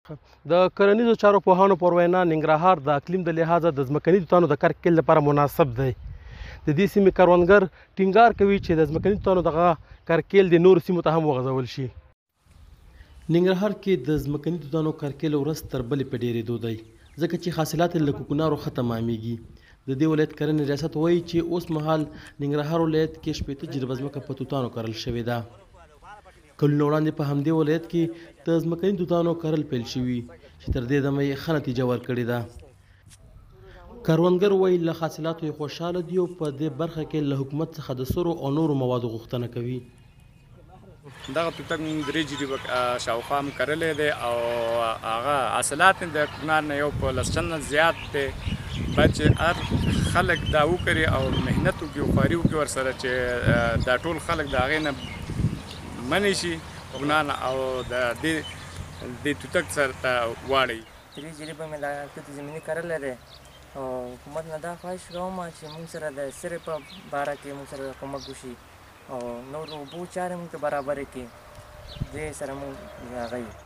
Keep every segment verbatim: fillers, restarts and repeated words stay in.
د کرنیزو چارو پوهانو پر وینا ننګرهار د اقلیم د لحاظه د ځمکني توتانو د کرکیل لپاره مناسب دی. د دې سیمې کروندګر ټینګار کوي چې د ځمکني توتانو دغه کرکیل د نورو سیمو ته هم وغځول شي. ننګرهار کې د ځمکني توتانو کرکیل ورځ تر بلې په ډېرېدو دی ځکه چې حاصلات له کوکنارو ښه تمامېږي. د دې ولایت کرنې ریاست وایي چې اوس مهال ننګرهار ولایت کې شپېته جریبه ځمکه په توتانو کرل شوې ده. کلونه وړاندې په همدې ولایت کې د ځمکني توتانو کرل پیل شوي چې تر دې دمه یې ښه نتیجه ورکړې ده. کروندګر وایي له حاصلاتو یې خوشحاله دي او په دې برخه کې له حکومت څخه د سرو او نورو موادو غوښتنه کوي. دغه توتک موږ درې جریبه شاوخوا هم کرلی دی او هغه حاصلات د کوکنار نه یو په لس چنده زیات دی. باید چې هر خلک دا وکړي او محنت وکړي او خواري وکړي ورسره چې دا ټول خلک د هغې نه منې شي کوکنار او د دې توتک سره ته واړوي. درې جریبه مې دا توت زمیني کرلی دی او حکومت نه دا خواهش کوم چې موږ سره د سرې په باره کې موږ سره کومک وشي او نور اوبو چارې موږ ته برابرې کړي. دې سره موږ هغه یو.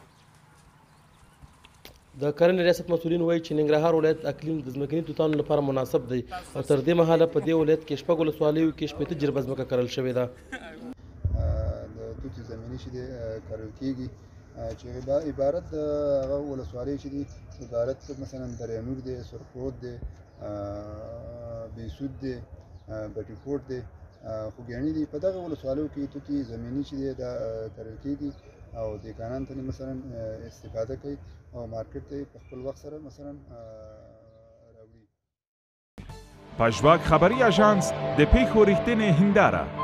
د کرنې ریاست مسؤلین وایي چې ننګرهار ولایت اقلیم د ځمکني توتانو لپاره مناسب دی او تر دې مهاله په دې ولایت کې شپږ ولسوالیو کې شپېته جریبه ځمکه کرل شوې ده. د توت زمیني چې دی کرل کېږي چې عبارت د هغه ولسوالۍ چې دي عبارت مثلا دریانور دی، سرخود دی، بیسود دی، بټي کوټ دی، خوږیاڼي دی. په دغه ولسوالیو کې توت زمیني چې دی دا کرل کېږي او دیکانان ته مثلا استفاده کوي او مارکیټ ته په خپل وخت سره مثلا راوړي. پژواک خبری اژانس د پیښو ریښتینې هنداره